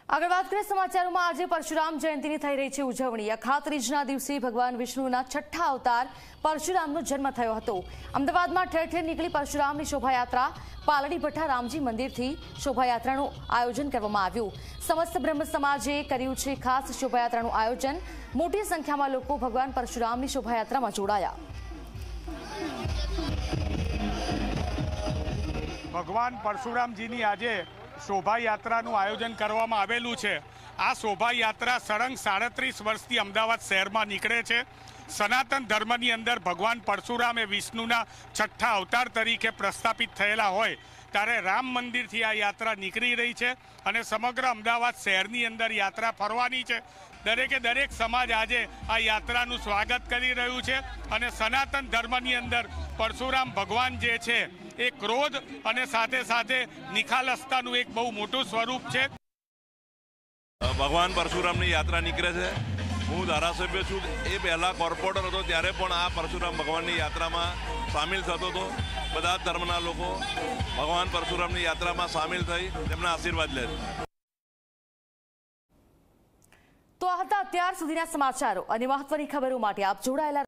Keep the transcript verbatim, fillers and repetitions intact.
આગળ વાત કરીએ સમાચારોમાં આજે પરશુરામ જયંતિની થઈ રહી છે ઉજવણી। અખાત ત્રીજના દિવસે ભગવાન વિષ્ણુના છઠ્ઠા અવતાર પરશુરામનો જન્મ થયો હતો। અમદાવાદમાં ઠેર ઠેર નીકળી પરશુરામની શોભાયાત્રા। પાલડી ભઠ્ઠા રામજી મંદિરથી શોભાયાત્રાનું આયોજન કરવામાં આવ્યું। સમસ્ત બ્રહ્મ સમાજે કર્યું છે ખાસ શોભાયાત્રાનું આયોજન। મોટી સંખ્યામાં લોકો ભગવાન પરશુરામની શોભાયાત્રામાં જોડાયા। ભગવાન પરશુરામજીની આજે શોભાયાત્રાનું આયોજન કરવામાં આવેલું છે। આ શોભાયાત્રા સળંગ સાડત્રીસ વર્ષથી અમદાવાદ શહેરમાં નીકળે છે। સનાતન ધર્મની અંદર ભગવાન પરશુરામ એ વિષ્ણુના છઠ્ઠા અવતાર તરીકે પ્રસ્થાપિત થયેલા હોય ત્યારે રામ મંદિરથી આ યાત્રા નીકળી રહી છે અને સમગ્ર અમદાવાદ શહેરની અંદર યાત્રા ફરવાની છે। દરેકે દરેક સમાજ આજે આ યાત્રાનું સ્વાગત કરી રહ્યું છે અને સનાતન ધર્મની અંદર પરશુરામ ભગવાન જે છે એ ક્રોધ અને સાથે સાથે નિખાલસતાનું એક બહુ મોટું સ્વરૂપ છે। ભગવાન પરશુરામની યાત્રા નીકળે છે। હું ધારાસભ્ય છું, એ પહેલા કોર્પોરેટર હતો ત્યારે પણ આ પરશુરામ ભગવાનની યાત્રામાં સામેલ થતો હતો। બધા જ ધર્મના લોકો ભગવાન પરશુરામની યાત્રામાં સામેલ થઈ તેમના આશીર્વાદ લે છે। તો આ હતા અત્યાર સુધીના સમાચારો અને મહત્વની ખબરો માટે આપ જોડાયેલા